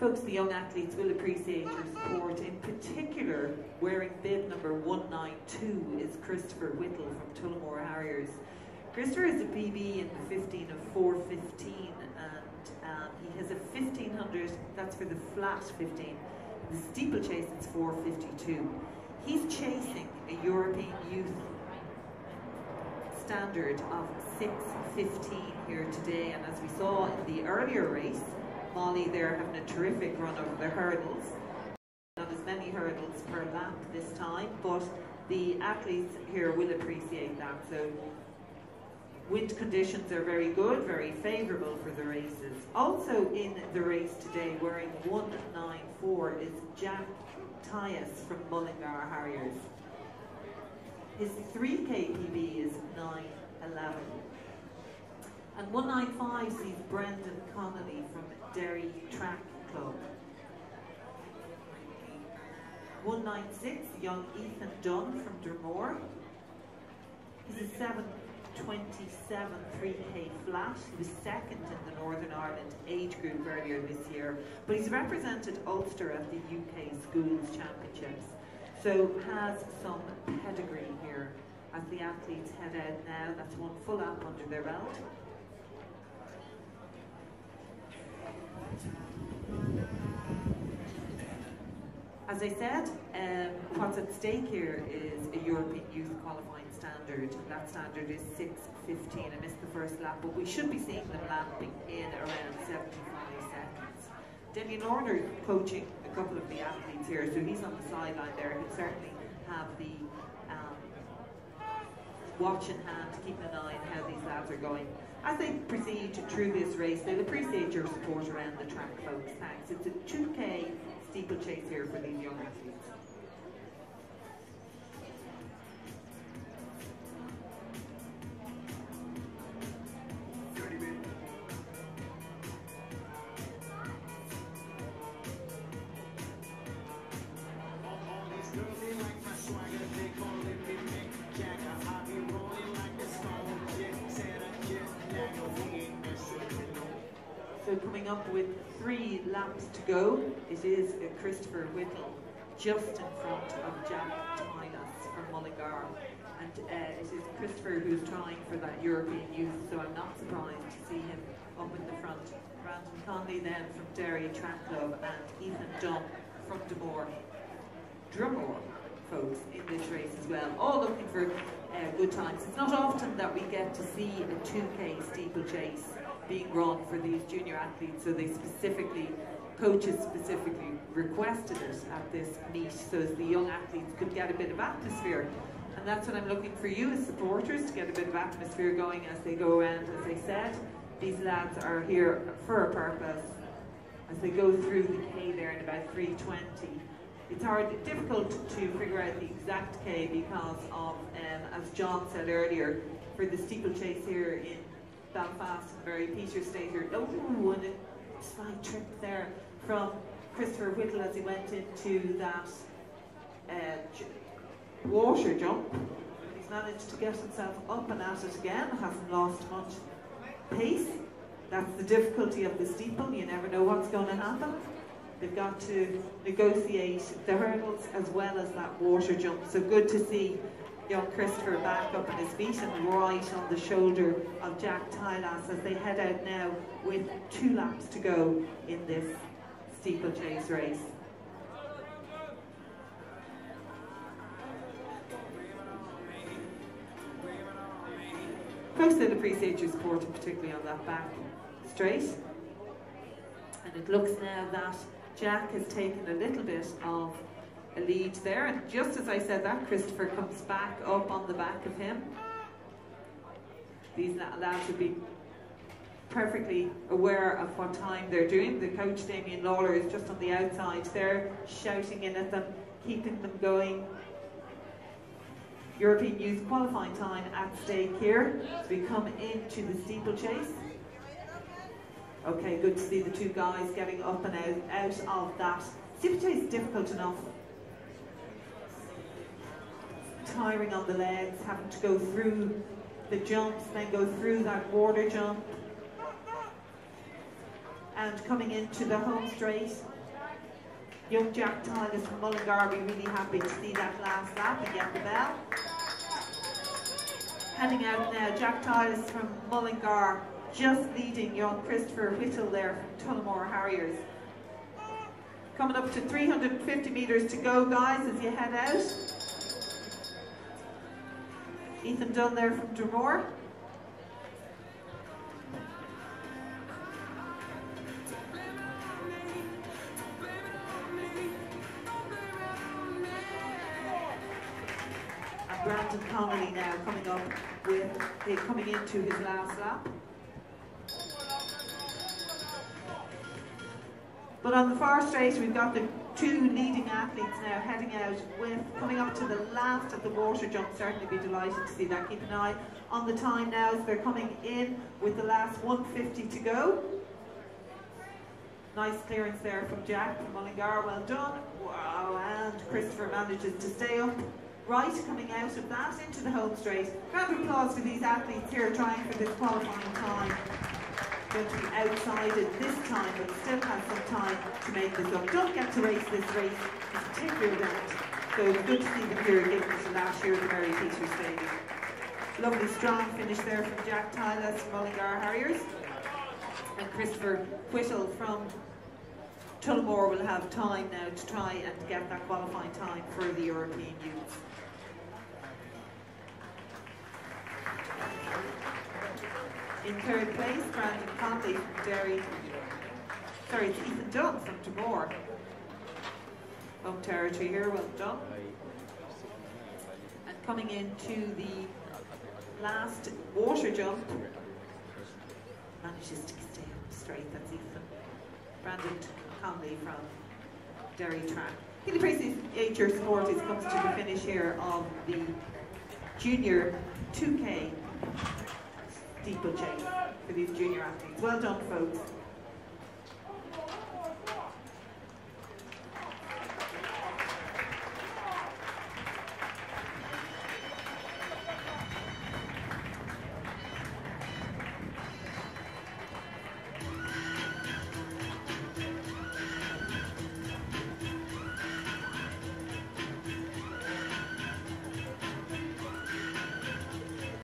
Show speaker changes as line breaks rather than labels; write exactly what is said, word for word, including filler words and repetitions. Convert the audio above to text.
folks, the young athletes will appreciate your support. In particular, wearing bib number one nine two is Christopher Whittle from Tullamore Harriers. Christopher is a P B in the fifteen of four fifteen, and um, he has a fifteen hundred, that's for the flat fifteen. The steeplechase is four fifty-two. He's chasing a European youth standard of six fifteen here today, and as we saw in the earlier race, Molly there having a terrific run over the hurdles. Not as many hurdles per lap this time, but the athletes here will appreciate that. So wind conditions are very good, very favourable for the races. Also in the race today, wearing one nine four is Jack Tyas from Mullingar Harriers. His three K P B is nine eleven. And one nine five sees Brendan Connolly from Derry Track Club. one nine six, young Ethan Dunn from Dromore. He's a seven twenty-seven three K flat. He was second in the Northern Ireland age group earlier this year, but he's represented Ulster at the U K Schools Championships, so has some pedigree here as the athletes head out now. That's one full lap under their belt. As I said, um, what's at stake here is a European youth qualifying standard. That standard is six fifteen. I missed the first lap, but we should be seeing them lapping in around seventy-five seconds. Damien Lorner coaching a couple of the athletes here, so he's on the sideline there. He'll certainly have the um, watch in hand, keeping an eye on how these lads are going. As they proceed through this race, they'll appreciate your support around the track, folks. Thanks. It's a two K steeplechase here for these young athletes. So coming up with three laps to go, it is uh, Christopher Whittle just in front of Jack Tylas from Mullingar. And uh, it is Christopher who's trying for that European youth, so I'm not surprised to see him up in the front. Brandon Conley then from Derry Track Club, and Ethan Dunn from Dromore. Dromore, folks, in this race as well. All looking for uh, good times. It's not often that we get to see a two K steeplechase being run for these junior athletes, so they specifically, coaches specifically requested it at this meet so as the young athletes could get a bit of atmosphere. And that's what I'm looking for you as supporters, to get a bit of atmosphere going as they go around. As I said, these lads are here for a purpose. As they go through the K there in about three twenty. It's hard, difficult to figure out the exact K because of, um, as John said earlier, for the steeplechase here in Belfast and Mary Peter State here. Oh, and a slight trip there from Christopher Whittle as he went into that uh, water jump. He's managed to get himself up and at it again, hasn't lost much pace. That's the difficulty of the steeple, you never know what's going to happen. They've got to negotiate the hurdles as well as that water jump, so good to see young Christopher back up on his feet and right on the shoulder of Jack Tylas as they head out now with two laps to go in this steeplechase race. Folks, they'll appreciate your support, and particularly on that back straight. And it looks now that Jack has taken a little bit of a lead there, and just as I said that, Christopher comes back up on the back of him. These lads would be perfectly aware of what time they're doing. The coach, Damien Lawler, is just on the outside there, shouting in at them, keeping them going. European youth qualifying time at stake here as we come into the steeplechase. Okay, good to see the two guys getting up and out, out of that. Steeplechase is difficult enough. Tiring on the legs, having to go through the jumps, then go through that water jump. And coming into the home straight, Young Jack Tyler from Mullingar will be really happy to see that last lap and get the bell. Heading out now, Jack Tyler from Mullingar just leading young Christopher Whittle there from Tullamore Harriers. Coming up to three hundred fifty metres to go, guys, as you head out. Ethan Dunn there from Dromore. And Brandon Connolly now coming up with, uh, coming into his last lap. But on the far straight, we've got the two leading athletes now heading out with, coming up to the last of the water jump. Certainly be delighted to see that. Keep an eye on the time now as they're coming in with the last one fifty to go. Nice clearance there from Jack from Mullingar, well done. Wow, and Christopher manages to stay up right coming out of that into the home straight. Round of applause for these athletes here trying for this qualifying time. Going to be outside at this time, but still has some time to make this up. Don't get to race this race, it's a particular event. So it's good to see them here again for last year at the Mary Peters Stadium. Lovely strong finish there from Jack Tyler from Mullingar Harriers. And Christopher Whittle from Tullamore will have time now to try and get that qualifying time for the European youths. In third place, Brandon Conley from Derry. Sorry, it's Ethan Dunn from Dromore. Home territory here, well done. And coming into the last water jump, manages to stay up straight, that's Ethan. Brandon Conley from Derry Track. Really appreciate your support as it comes to the finish here of the junior two K steeplechase for these junior athletes. Well done, folks.